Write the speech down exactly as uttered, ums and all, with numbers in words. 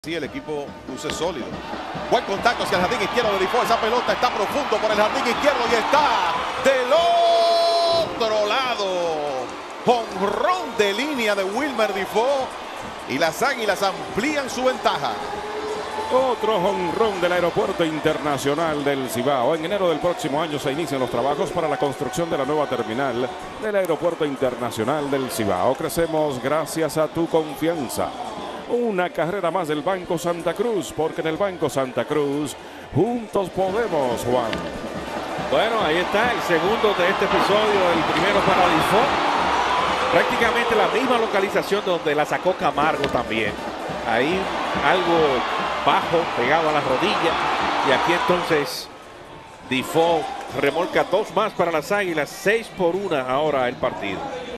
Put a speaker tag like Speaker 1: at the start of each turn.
Speaker 1: Sí, el equipo luce sólido. Buen contacto hacia el jardín izquierdo de Difo. Esa pelota está profundo por el jardín izquierdo y está del otro lado. Jonrón de línea de Wilmer Difo y las Águilas amplían su ventaja.
Speaker 2: Otro jonrón del Aeropuerto Internacional del Cibao. En enero del próximo año se inician los trabajos para la construcción de la nueva terminal del Aeropuerto Internacional del Cibao. Crecemos gracias a tu confianza. Una carrera más del Banco Santa Cruz, porque en el Banco Santa Cruz juntos podemos, Juan.
Speaker 3: Bueno, ahí está el segundo de este episodio, el primero para Difo. Prácticamente la misma localización donde la sacó Camargo también. Ahí algo bajo, pegado a la rodilla. Y aquí entonces Difo remolca dos más para las Águilas. Seis por una ahora el partido.